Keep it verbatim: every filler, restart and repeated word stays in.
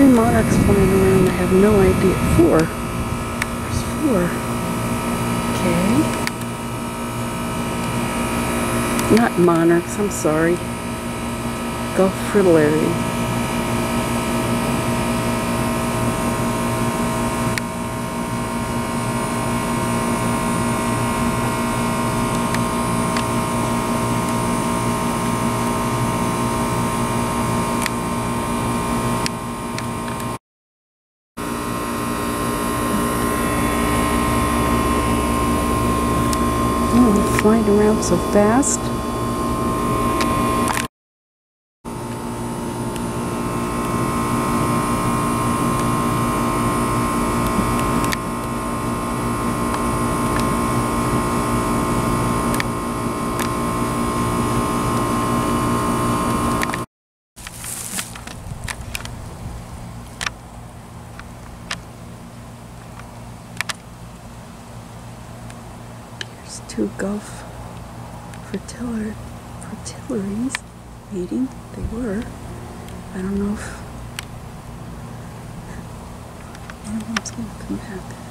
many monarchs flying around? I have no idea. Four. There's four. Okay. Not monarchs, I'm sorry. Gulf Fritillaries. Oh, they're flying around so fast. Two Gulf Fritillaries, Fritillaries mating. They were. I don't know if anyone's going to come back.